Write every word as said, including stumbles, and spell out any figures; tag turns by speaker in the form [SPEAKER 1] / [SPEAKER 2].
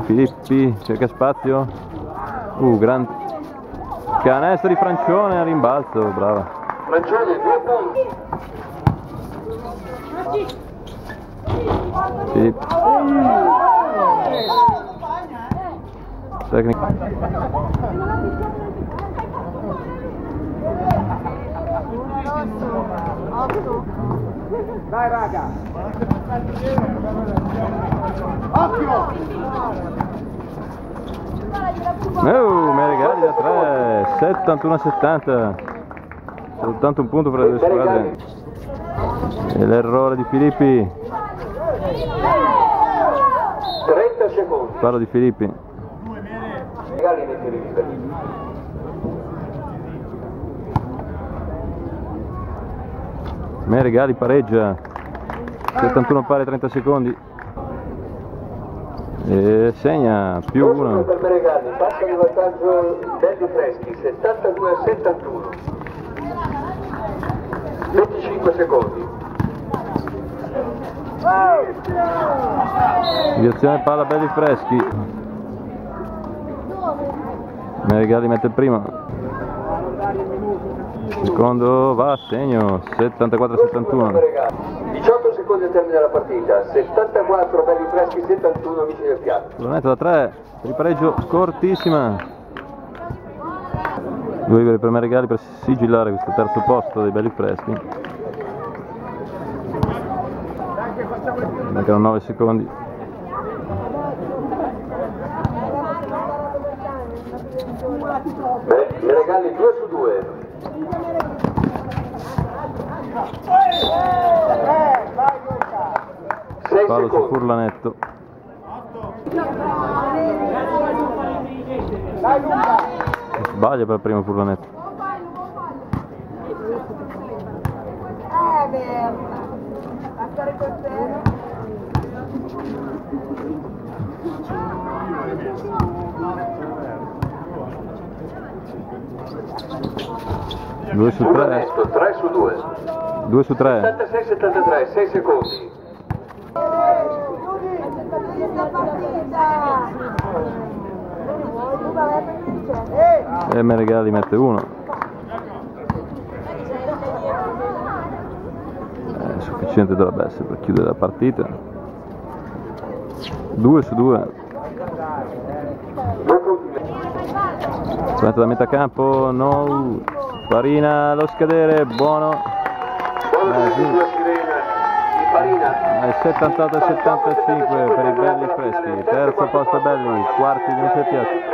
[SPEAKER 1] Filippi cerca spazio. Uh, gran canestro di Francione a rimbalzo, brava.
[SPEAKER 2] Francione, due punti.
[SPEAKER 1] Filippi. Tecnica.
[SPEAKER 2] Dai raga. Occhio.
[SPEAKER 1] Oh, Meregali da tre, settantuno a settanta. Soltanto un punto per le due squadre. E l'errore di Filippi.
[SPEAKER 2] trenta secondi.
[SPEAKER 1] Palo di Filippi.
[SPEAKER 2] Meregali di Filippi.
[SPEAKER 1] Meregali pareggia. settantuno pari, trenta secondi. E segna più uno.
[SPEAKER 2] Per Meregali, passa di vantaggio Belli Freschi, settantadue a settantuno. venticinque secondi.
[SPEAKER 1] Direzione palla Belli Freschi. Meregali mette il primo. Secondo va a segno, settantaquattro a settantuno.
[SPEAKER 2] diciotto secondi al termine della partita, settantaquattro Belli Freschi, settantuno Amici del Piatto.
[SPEAKER 1] Lunetto da tre, ripareggio cortissima. Due liberi per Meregali per sigillare questo terzo posto dei Belli Freschi. Mancano nove secondi.
[SPEAKER 2] Meregali due su due.
[SPEAKER 1] Palo su Furlanetto. Sbaglia per il primo Furlanetto.
[SPEAKER 3] Eh, merda. Lasciare col terra.
[SPEAKER 1] due su tre.
[SPEAKER 2] tre su due.
[SPEAKER 1] due su tre.
[SPEAKER 2] settantasei settantatré, sei secondi.
[SPEAKER 1] E Meregali mette uno. È sufficiente dovrebbe essere per chiudere la partita. due su due. Mette da metà campo, no. Farina allo scadere, buono.
[SPEAKER 2] Buono
[SPEAKER 1] eh, sì.
[SPEAKER 2] La sirena di Farina.
[SPEAKER 1] È settantotto a settantacinque per i Belli Freschi. Terzo posto Belli, quarti di Amici del Piatto.